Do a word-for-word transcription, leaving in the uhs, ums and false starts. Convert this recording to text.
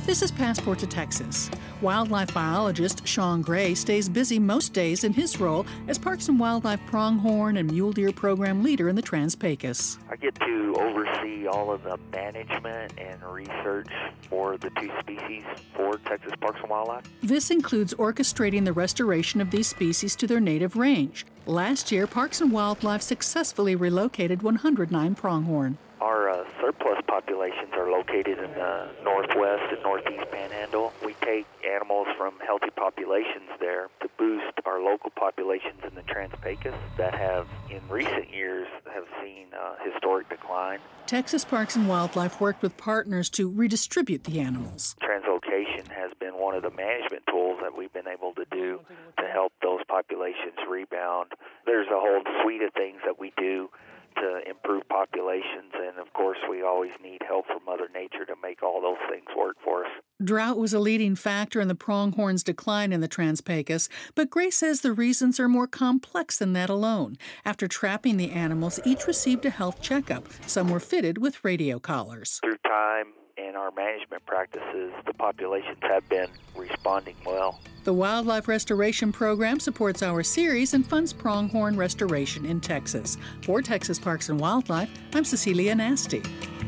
This is Passport to Texas. Wildlife biologist Sean Gray stays busy most days in his role as Parks and Wildlife Pronghorn and Mule Deer Program leader in the Trans-Pecos. I get to oversee all of the management and research for the two species for Texas Parks and Wildlife. This includes orchestrating the restoration of these species to their native range. Last year, Parks and Wildlife successfully relocated one hundred nine pronghorn. Our uh, surplus populations are located in the northwest and northeast Panhandle. We take animals from healthy populations there to boost our local populations in the Trans-Pecos that have, in recent years, have seen uh, historic decline. Texas Parks and Wildlife worked with partners to redistribute the animals. Translocation has been one of the management tools that we've been able to do to help those populations rebound. There's a whole suite of things that we do to improve populations, and of course we always need help from Mother Nature to make all those things work for us. Drought was a leading factor in the pronghorn's decline in the Trans-Pecos, but Gray says the reasons are more complex than that alone. After trapping the animals, each received a health checkup. Some were fitted with radio collars. Through time and our management practices, the populations have been responding well. The Wildlife Restoration Program supports our series and funds pronghorn restoration in Texas. For Texas Parks and Wildlife, I'm Cecilia Nasty.